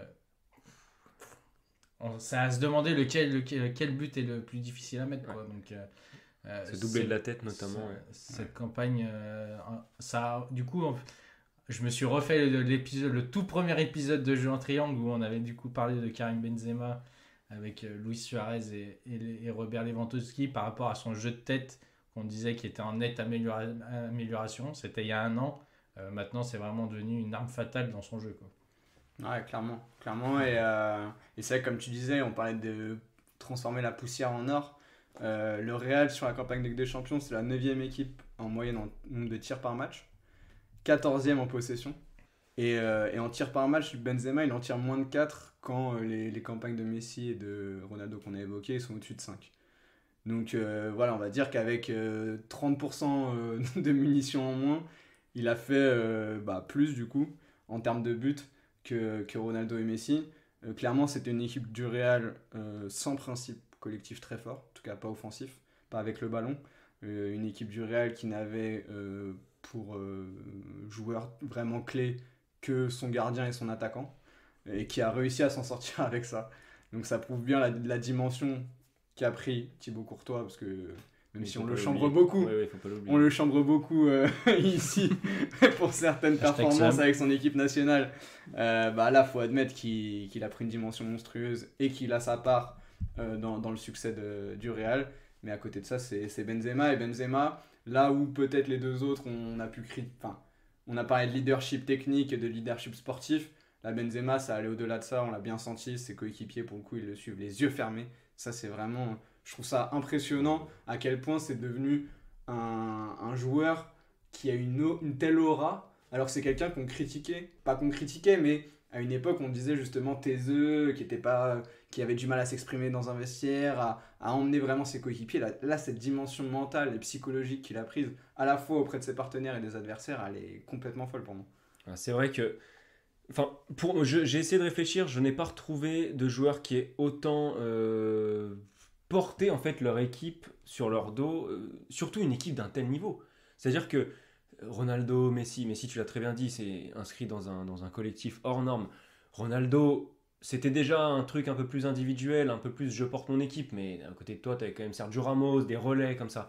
on, ça a à se demander lequel, lequel, quel but est le plus difficile à mettre. Quoi. Donc, euh, Euh, se doubler de la tête notamment. Ouais. Cette ouais. campagne, euh, ça, du coup, on, je me suis refait l'épisode, le tout premier épisode de Jeu en Triangle où on avait du coup parlé de Karim Benzema avec euh, Luis Suarez et, et, et Robert Lewandowski par rapport à son jeu de tête qu'on disait qui était en nette améliora, amélioration. C'était il y a un an. Euh, maintenant, c'est vraiment devenu une arme fatale dans son jeu. Quoi. Ouais, clairement. clairement et, euh, et c'est vrai, comme tu disais, on parlait de transformer la poussière en or. Euh, le Real sur la campagne de Ligue des Champions, c'est la neuvième équipe en moyenne en nombre de tirs par match, quatorzième en possession, et, euh, et en tirs par match, Benzema il en tire moins de quatre quand euh, les, les campagnes de Messi et de Ronaldo qu'on a évoquées sont au-dessus de cinq. Donc euh, voilà, on va dire qu'avec euh, trente pour cent euh, de munitions en moins, il a fait euh, bah, plus du coup en termes de buts que, que Ronaldo et Messi. Euh, clairement, c'était une équipe du Real euh, sans principe collectif très fort, en tout cas pas offensif, pas avec le ballon. Euh, une équipe du Real qui n'avait euh, pour euh, joueurs vraiment clés que son gardien et son attaquant, et qui a réussi à s'en sortir avec ça. Donc ça prouve bien la, la dimension qu'a pris Thibaut Courtois, parce que même il si on le chambre beaucoup, ouais, ouais, faut pas on le chambre beaucoup euh, ici pour certaines performances avec son équipe nationale, euh, bah là faut admettre qu'il, qu'il a pris une dimension monstrueuse et qu'il a sa part euh, dans, dans le succès de, du Real. Mais à côté de ça, c'est, c'est Benzema. Et Benzema, là où peut-être les deux autres, on a pu crier, enfin, on a parlé de leadership technique et de leadership sportif. Là, Benzema, ça allait au-delà de ça, on l'a bien senti. Ses coéquipiers, pour le coup, ils le suivent les yeux fermés. Ça, c'est vraiment, je trouve ça impressionnant à quel point c'est devenu un, un joueur qui a une, une telle aura, alors que c'est quelqu'un qu'on critiquait, pas qu'on critiquait, mais à une époque, on disait justement taiseux, qui était pas, qui avait du mal à s'exprimer dans un vestiaire, à, à emmener vraiment ses coéquipiers. Là, là, cette dimension mentale et psychologique qu'il a prise, à la fois auprès de ses partenaires et des adversaires, elle est complètement folle pour moi. C'est vrai que, enfin, pour, je, j'ai essayé de réfléchir, je n'ai pas retrouvé de joueur qui ait autant euh, porté en fait leur équipe sur leur dos, euh, surtout une équipe d'un tel niveau. C'est-à-dire que Ronaldo, Messi, Messi tu l'as très bien dit, c'est inscrit dans un, dans un collectif hors norme. Ronaldo, c'était déjà un truc un peu plus individuel, un peu plus je porte mon équipe, mais à côté de toi, tu avais quand même Sergio Ramos, des relais comme ça.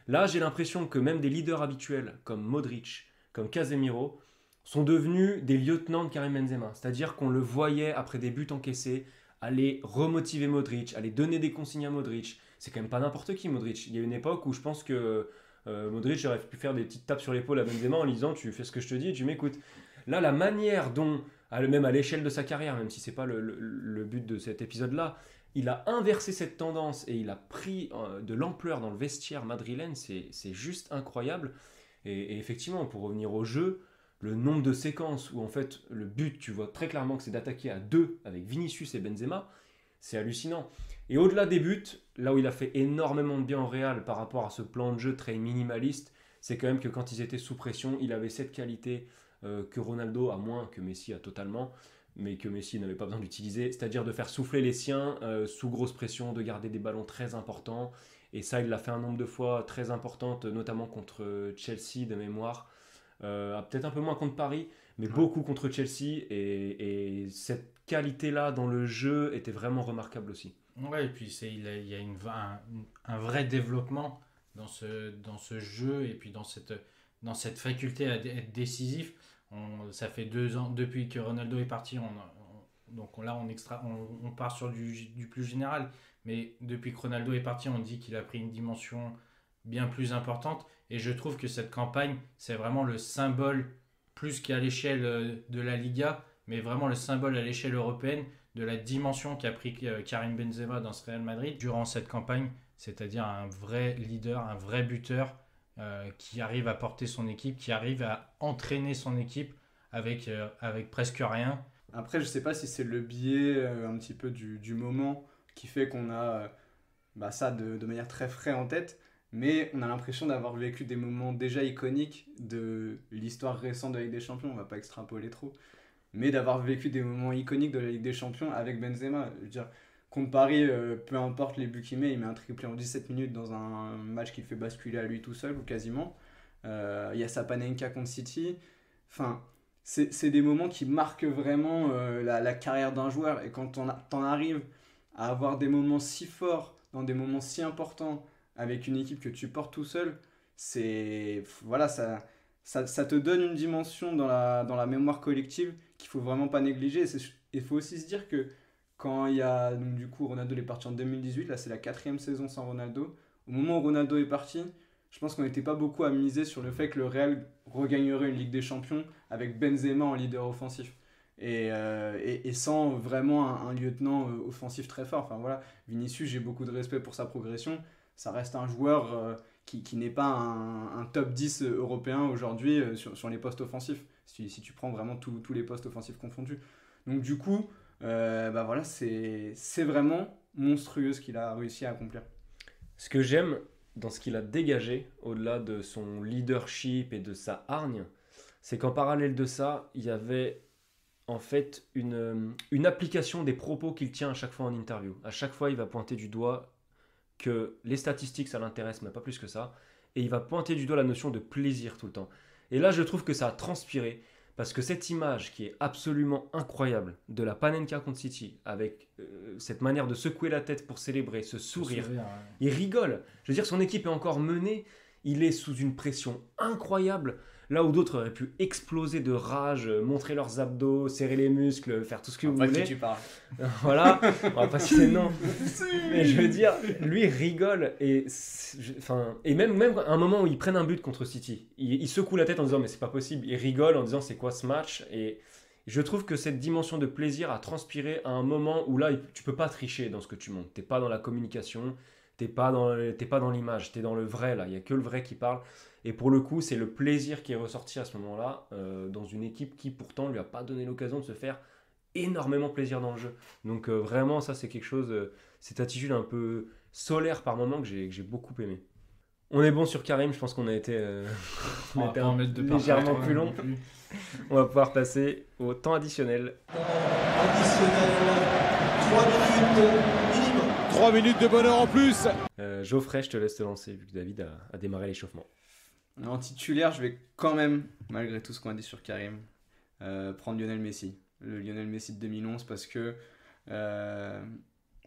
Là, j'ai l'impression que même des leaders habituels comme Modric, comme Casemiro, sont devenus des lieutenants de Karim Benzema. C'est-à-dire qu'on le voyait après des buts encaissés, aller remotiver Modric, aller donner des consignes à Modric. C'est quand même pas n'importe qui, Modric. Il y a une époque où je pense que euh, Modric aurait pu faire des petites tapes sur l'épaule à Benzema en lui disant « tu fais ce que je te dis et tu m'écoutes ». Là, la manière dont, même à l'échelle de sa carrière, même si c'est pas le, le, le but de cet épisode-là, il a inversé cette tendance et il a pris euh, de l'ampleur dans le vestiaire madrilène, c'est, c'est juste incroyable. Et, et effectivement, pour revenir au jeu, le nombre de séquences où en fait le but, tu vois très clairement que c'est d'attaquer à deux avec Vinicius et Benzema, c'est hallucinant. Et au-delà des buts, là où il a fait énormément de bien en Real par rapport à ce plan de jeu très minimaliste, c'est quand même que quand ils étaient sous pression, il avait cette qualité euh, que Ronaldo a moins, que Messi a totalement, mais que Messi n'avait pas besoin d'utiliser, c'est-à-dire de faire souffler les siens euh, sous grosse pression, de garder des ballons très importants. Et ça, il l'a fait un nombre de fois très importante, notamment contre Chelsea de mémoire. Euh, peut-être un peu moins contre Paris, mais ouais. beaucoup contre Chelsea. Et, et cette qualité-là dans le jeu était vraiment remarquable aussi. Ouais, et puis c'est, il, a, il y a une, un, un vrai développement dans ce, dans ce jeu et puis dans cette, dans cette faculté à être décisif. On, ça fait deux ans, depuis que Ronaldo est parti, on, on, donc là on, extra, on, on part sur du, du plus général. Mais depuis que Ronaldo est parti, on dit qu'il a pris une dimension bien plus importante. Et je trouve que cette campagne, c'est vraiment le symbole, plus qu'à l'échelle de la Liga, mais vraiment le symbole à l'échelle européenne de la dimension qu'a pris Karim Benzema dans ce Real Madrid durant cette campagne, c'est-à-dire un vrai leader, un vrai buteur euh, qui arrive à porter son équipe, qui arrive à entraîner son équipe avec, euh, avec presque rien. Après, je ne sais pas si c'est le biais euh, un petit peu du, du moment qui fait qu'on a euh, bah, ça de, de manière très frais en tête, mais on a l'impression d'avoir vécu des moments déjà iconiques de l'histoire récente de la Ligue des Champions, on ne va pas extrapoler trop, mais d'avoir vécu des moments iconiques de la Ligue des Champions avec Benzema. Je veux dire, contre Paris, euh, peu importe les buts qu'il met, il met un triplé en dix-sept minutes dans un match qui le fait basculer à lui tout seul, ou quasiment. Euh, il y a sa Panenka contre City. Enfin, c'est, c'est des moments qui marquent vraiment euh, la, la carrière d'un joueur, et quand on a, t'en arrives à avoir des moments si forts, dans des moments si importants, avec une équipe que tu portes tout seul, c'est, voilà, ça, ça, ça te donne une dimension dans la, dans la mémoire collective qu'il ne faut vraiment pas négliger. Il faut aussi se dire que quand il y a, donc du coup, Ronaldo est parti en deux mille dix-huit, là c'est la quatrième saison sans Ronaldo. Au moment où Ronaldo est parti, je pense qu'on n'était pas beaucoup à miser sur le fait que le Real regagnerait une Ligue des Champions avec Benzema en leader offensif. Et, euh, et, et sans vraiment un, un lieutenant euh, offensif très fort. Enfin voilà, Vinicius, j'ai beaucoup de respect pour sa progression. Ça reste un joueur euh, qui, qui n'est pas un, un top dix européen aujourd'hui euh, sur, sur les postes offensifs, si, si tu prends vraiment tous les postes offensifs confondus. Donc du coup, euh, bah voilà, c'est, c'est vraiment monstrueux ce qu'il a réussi à accomplir. Ce que j'aime dans ce qu'il a dégagé, au-delà de son leadership et de sa hargne, c'est qu'en parallèle de ça, il y avait en fait une, une application des propos qu'il tient à chaque fois en interview. À chaque fois, il va pointer du doigt que les statistiques, ça l'intéresse, mais pas plus que ça. Et il va pointer du doigt la notion de plaisir tout le temps. Et là, je trouve que ça a transpiré, parce que cette image qui est absolument incroyable de la Panenka contre City, avec euh, cette manière de secouer la tête pour célébrer, ce sourire, sourire ouais. Il rigole. Je veux dire, son équipe est encore menée, il est sous une pression incroyable. Là où d'autres auraient pu exploser de rage, montrer leurs abdos, serrer les muscles, faire tout ce que vous voulez. Tu parles. Voilà, on va pas citer non. Mais je veux dire, lui rigole et, enfin, et même, même à un moment où ils prennent un but contre City, il, il secoue la tête en disant mais c'est pas possible. Il rigole en disant c'est quoi ce match, et je trouve que cette dimension de plaisir a transpiré à un moment où là tu peux pas tricher dans ce que tu montes. T'es pas dans la communication, t'es pas dans, t'es pas dans l'image, t'es dans le vrai là. Il y a que le vrai qui parle. Et pour le coup, c'est le plaisir qui est ressorti à ce moment-là, euh, dans une équipe qui pourtant lui a pas donné l'occasion de se faire énormément plaisir dans le jeu. Donc euh, vraiment, ça c'est quelque chose, euh, cette attitude un peu solaire par moment que j'ai, que j'ai beaucoup aimé. On est bon sur Karim, je pense qu'on a été, euh, on on a été en mettre de légèrement plus long. Plus. On va pouvoir passer au temps additionnel. Additionnel, trois minutes minimum. trois minutes de bonheur en plus. Euh, Geoffrey, je te laisse te lancer vu que David a, a démarré l'échauffement. En titulaire, je vais quand même, malgré tout ce qu'on a dit sur Karim, euh, prendre Lionel Messi. Le Lionel Messi de deux mille onze, parce que euh,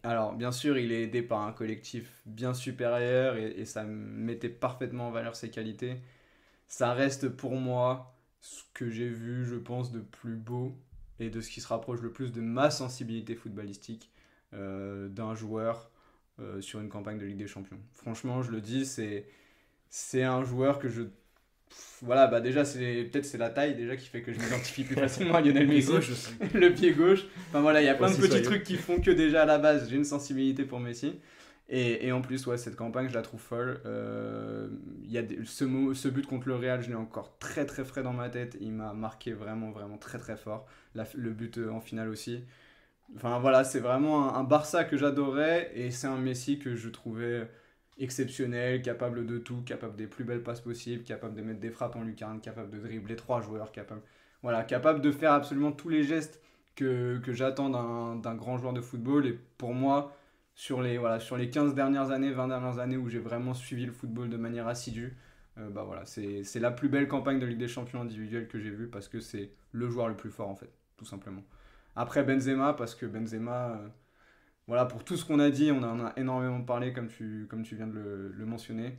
Alors, bien sûr, il est aidé par un collectif bien supérieur et, et ça mettait parfaitement en valeur ses qualités. Ça reste pour moi ce que j'ai vu, je pense, de plus beau et de ce qui se rapproche le plus de ma sensibilité footballistique euh, d'un joueur euh, sur une campagne de Ligue des Champions. Franchement, je le dis, c'est, c'est un joueur que je... Pff, voilà, bah déjà, c'est, peut-être c'est la taille déjà qui fait que je m'identifie plus facilement à Lionel Messi. Le pied gauche aussi. Le pied gauche. Enfin voilà, il y a plein Aussi de petits soyeux. trucs qui font que déjà à la base, j'ai une sensibilité pour Messi. Et, et en plus, ouais, cette campagne, je la trouve folle. Euh, il y a des- ce, mo- ce but contre le Real, je l'ai encore très très frais dans ma tête. Il m'a marqué vraiment, vraiment très très fort. La- le but euh, en finale aussi. Enfin voilà, c'est vraiment un, un Barça que j'adorais. Et c'est un Messi que je trouvais exceptionnel, capable de tout, capable des plus belles passes possibles, capable de mettre des frappes en lucarne, capable de dribbler trois joueurs, capable, voilà, capable de faire absolument tous les gestes que, que j'attends d'un, d'un grand joueur de football. Et pour moi, sur les, voilà, sur les quinze dernières années, vingt dernières années où j'ai vraiment suivi le football de manière assidue, euh, bah voilà, c'est, c'est la plus belle campagne de Ligue des Champions individuelle que j'ai vue parce que c'est le joueur le plus fort en fait, tout simplement. Après Benzema, parce que Benzema, euh, voilà, pour tout ce qu'on a dit, on en a énormément parlé comme tu, comme tu viens de le, le mentionner.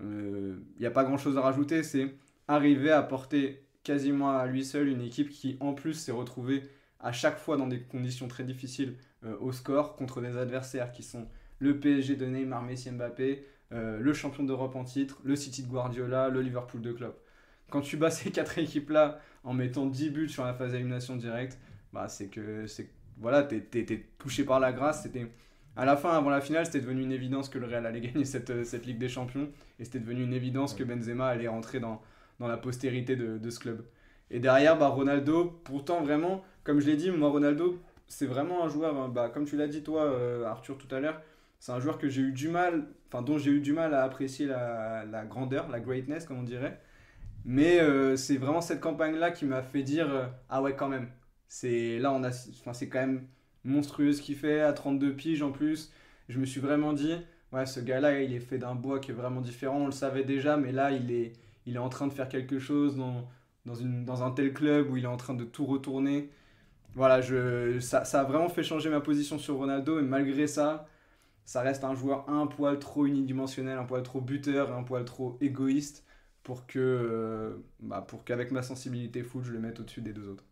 Il n'y a pas grand chose à rajouter, c'est arriver à porter quasiment à lui seul une équipe qui en plus s'est retrouvée à chaque fois dans des conditions très difficiles euh, au score contre des adversaires qui sont le P S G de Neymar, Messi, Mbappé, euh, le champion d'Europe en titre, le City de Guardiola, le Liverpool de Klopp. Quand tu bats ces quatre équipes-là en mettant dix buts sur la phase d'élimination directe, bah c'est que c'est voilà, t'es, t'es, t'es touché par la grâce. C'était à la fin, avant la finale, c'était devenu une évidence que le Real allait gagner cette, cette Ligue des Champions et c'était devenu une évidence que Benzema allait rentrer dans, dans la postérité de, de ce club. Et derrière, bah, Ronaldo, pourtant vraiment, comme je l'ai dit, moi Ronaldo, c'est vraiment un joueur, bah, comme tu l'as dit toi euh, Arthur tout à l'heure, c'est un joueur que j'ai eu du mal, enfin dont j'ai eu du mal à apprécier la, la grandeur, la greatness comme on dirait. Mais euh, c'est vraiment cette campagne-là qui m'a fait dire euh, ah ouais quand même. C'est là on a, enfin c'est quand même monstrueux ce qu'il fait à trente-deux piges en plus. Je me suis vraiment dit ouais ce gars-là il est fait d'un bois qui est vraiment différent. On le savait déjà mais là il est, il est en train de faire quelque chose dans dans une dans un tel club où il est en train de tout retourner. Voilà, je, ça, ça a vraiment fait changer ma position sur Ronaldo et malgré ça, ça reste un joueur un poil trop unidimensionnel, un poil trop buteur, un poil trop égoïste pour que, euh, bah, pour qu'avec ma sensibilité foot, je le mette au-dessus des deux autres.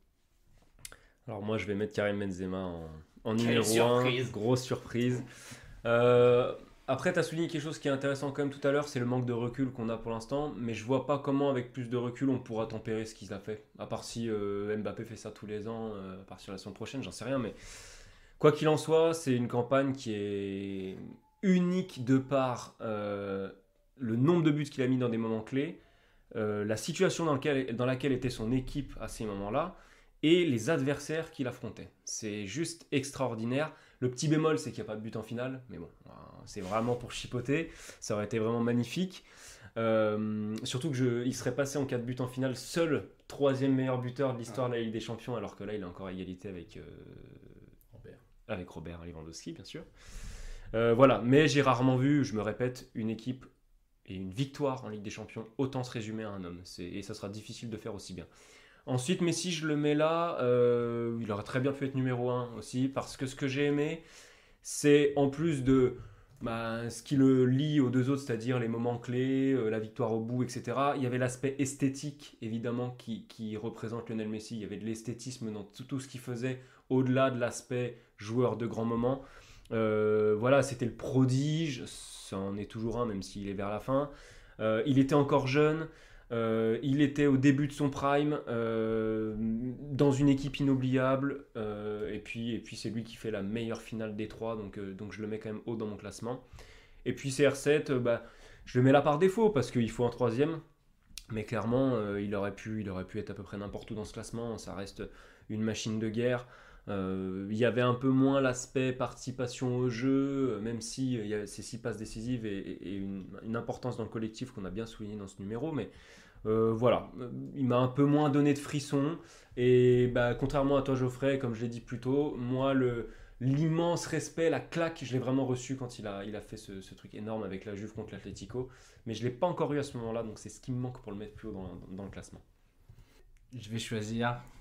Alors moi je vais mettre Karim Benzema en, en Quelle numéro surprise. un, grosse surprise. Euh, après tu as souligné quelque chose qui est intéressant quand même tout à l'heure, c'est le manque de recul qu'on a pour l'instant, mais je vois pas comment avec plus de recul on pourra tempérer ce qu'il a fait, à part si euh, Mbappé fait ça tous les ans, euh, à partir de la saison prochaine, j'en sais rien, mais quoi qu'il en soit, c'est une campagne qui est unique de par euh, le nombre de buts qu'il a mis dans des moments clés, euh, la situation dans, lequel, dans laquelle était son équipe à ces moments-là, et les adversaires qu'il affrontait. C'est juste extraordinaire. Le petit bémol, c'est qu'il n'y a pas de but en finale, mais bon, c'est vraiment pour chipoter. Ça aurait été vraiment magnifique. Euh, surtout qu'il serait passé en cas de but en finale, seul troisième meilleur buteur de l'histoire de la Ligue des Champions, alors que là, il est encore à égalité avec, euh, Robert. avec Robert Lewandowski, bien sûr. Euh, voilà, mais j'ai rarement vu, je me répète, une équipe et une victoire en Ligue des Champions autant se résumer à un homme. C'est, et ça sera difficile de faire aussi bien. Ensuite, Messi, je le mets là. Euh, il aurait très bien pu être numéro un aussi, parce que ce que j'ai aimé, c'est en plus de bah, ce qui le lie aux deux autres, c'est-à-dire les moments clés, euh, la victoire au bout, et cetera. Il y avait l'aspect esthétique, évidemment, qui, qui représente Lionel Messi. Il y avait de l'esthétisme dans tout, tout ce qu'il faisait, au-delà de l'aspect joueur de grands moments. Euh, voilà, c'était le prodige, ça en est toujours un, même s'il est vers la fin. Euh, il était encore jeune. Euh, il était au début de son prime, euh, dans une équipe inoubliable, euh, et, puis, et puis c'est lui qui fait la meilleure finale des trois, donc, euh, donc je le mets quand même haut dans mon classement. Et puis C R sept, euh, bah, je le mets là par défaut, parce qu'il faut un troisième, mais clairement, euh, il, aurait pu, il aurait pu être à peu près n'importe où dans ce classement, ça reste une machine de guerre. Euh, il y avait un peu moins l'aspect participation au jeu, même si il y a ces six passes décisives et, et une, une importance dans le collectif qu'on a bien souligné dans ce numéro, mais euh, voilà, il m'a un peu moins donné de frissons, et bah, contrairement à toi Geoffrey, comme je l'ai dit plus tôt, moi le, l'immense respect, la claque, je l'ai vraiment reçu quand il a, il a fait ce, ce truc énorme avec la Juve contre l'Atlético, mais je ne l'ai pas encore eu à ce moment-là, donc c'est ce qui me manque pour le mettre plus haut dans, dans, dans le classement. Je vais choisir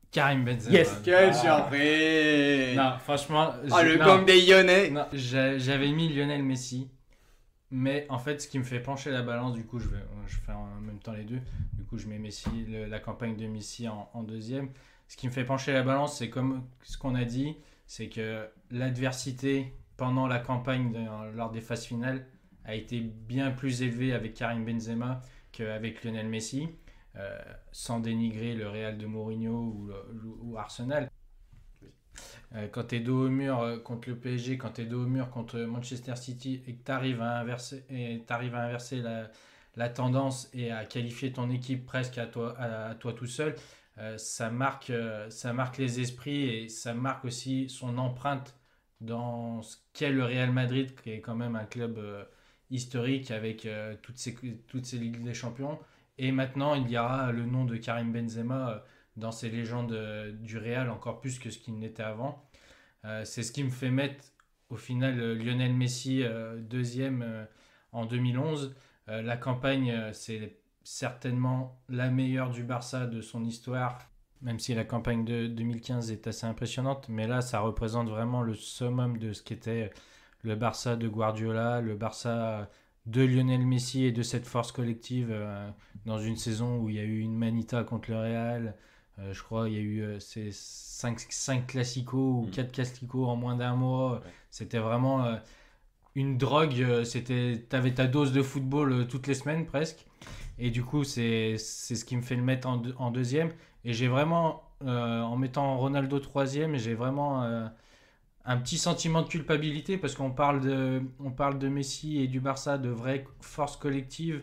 Karim Benzema. Yes. Quelle Ah. surprise. Non, franchement. Oh, je- le non. gang des Lyonnais. Non, j'a- j'avais mis Lionel Messi. Mais en fait, ce qui me fait pencher la balance, du coup, je, vais, je fais en même temps les deux. Du coup, je mets Messi, le- la campagne de Messi en, en deuxième. Ce qui me fait pencher la balance, c'est comme ce qu'on a dit, c'est que l'adversité pendant la campagne de- lors des phases finales a été bien plus élevée avec Karim Benzema qu'avec Lionel Messi, euh, sans dénigrer le Real de Mourinho ou, le- ou Arsenal. Euh, quand tu es dos au mur euh, contre le P S G, quand tu es dos au mur contre Manchester City et que tu arrives à inverser, et t'arrives à inverser la, la tendance et à qualifier ton équipe presque à toi, à, à toi tout seul, euh, ça, marque, euh, ça marque les esprits et ça marque aussi son empreinte dans ce qu'est le Real Madrid, qui est quand même un club euh, historique avec euh, toutes, ces, toutes ces Ligues des Champions. Et maintenant, il y aura le nom de Karim Benzema euh, dans ces légendes euh, du Real, encore plus que ce qu'il n'était avant. Euh, c'est ce qui me fait mettre au final euh, Lionel Messi euh, deuxième euh, en deux mille onze. Euh, la campagne, euh, c'est certainement la meilleure du Barça de son histoire, même si la campagne de deux mille quinze est assez impressionnante. Mais là, ça représente vraiment le summum de ce qu'était le Barça de Guardiola, le Barça de Lionel Messi et de cette force collective euh, dans une saison où il y a eu une manita contre le Real. Euh, je crois qu'il y a eu euh, ces cinq classicos ou Mm. quatre classicos en moins d'un mois. Ouais. C'était vraiment euh, une drogue. euh, C'était, t'avais ta dose de football euh, toutes les semaines presque. Et du coup, c'est, c'est ce qui me fait le mettre en, deux- en deuxième. Et j'ai vraiment, euh, en mettant Ronaldo troisième, j'ai vraiment euh, un petit sentiment de culpabilité parce qu'on parle de, on parle de Messi et du Barça, de vraies forces collectives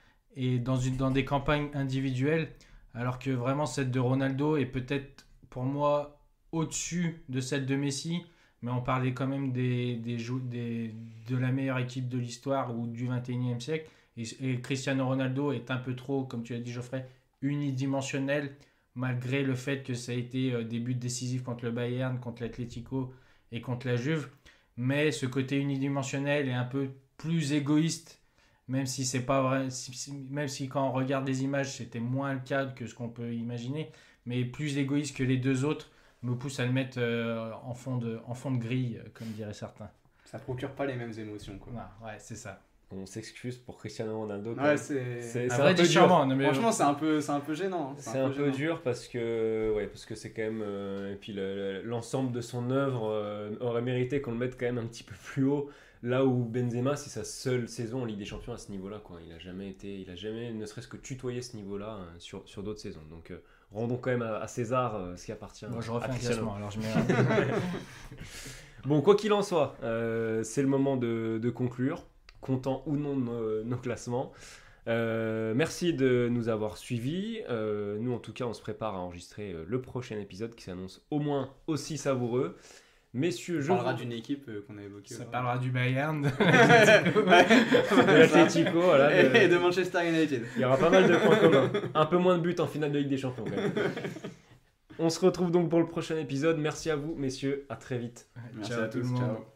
et dans, une, dans des campagnes individuelles. Alors que vraiment, celle de Ronaldo est peut-être, pour moi, au-dessus de celle de Messi. Mais on parlait quand même des, des, jou- des, de la meilleure équipe de l'histoire ou du vingt et unième siècle. Et, et Cristiano Ronaldo est un peu trop, comme tu l'as dit Geoffrey, unidimensionnel, malgré le fait que ça a été euh, des buts décisifs contre le Bayern, contre l'Atlético et contre la Juve. Mais ce côté unidimensionnel est un peu plus égoïste. Même si c'est pas vrai, si- si- même si quand on regarde des images, c'était moins le cas que ce qu'on peut imaginer, mais plus égoïste que les deux autres, me pousse à le mettre euh, en, fond de, en fond de grille, euh, comme diraient certains. Ça procure pas les mêmes émotions, quoi. Ah, ouais, c'est ça. On s'excuse pour Cristiano Ronaldo. quand Ouais, même. c'est. C'est Un c'est vrai un peu dur. charmant. Non, mais Franchement, c'est un peu, c'est un peu gênant. hein. C'est un peu gênant. dur parce que ouais parce que c'est quand même euh, et puis le- le- l'ensemble de son œuvre euh, aurait mérité qu'on le mette quand même un petit peu plus haut. Là où Benzema, c'est sa seule saison en Ligue des Champions à ce niveau-là, quoi. Il a jamais été, il a jamais, ne serait-ce que tutoyé ce niveau-là hein, sur, sur d'autres saisons. Donc euh, rendons quand même à, à César euh, ce qui appartient. Moi, je à refais un Cristiano. classement, alors je mets un... Bon, quoi qu'il en soit, euh, c'est le moment de, de conclure, comptant ou non nos, nos classements. Euh, merci de nous avoir suivis. Euh, nous, en tout cas, on se prépare à enregistrer euh, le prochain épisode qui s'annonce au moins aussi savoureux. Messieurs, On je parlera vous... d'une équipe euh, qu'on a évoquée. Ça avant. parlera du Bayern. de- de l'Atlético, voilà, de- Et de Manchester United. Il y aura pas mal de points communs. Un peu moins de buts en finale de Ligue des Champions, quand même. On se retrouve donc pour le prochain épisode. Merci à vous, messieurs. À très vite. Merci Ciao à tout le tous. monde. Ciao.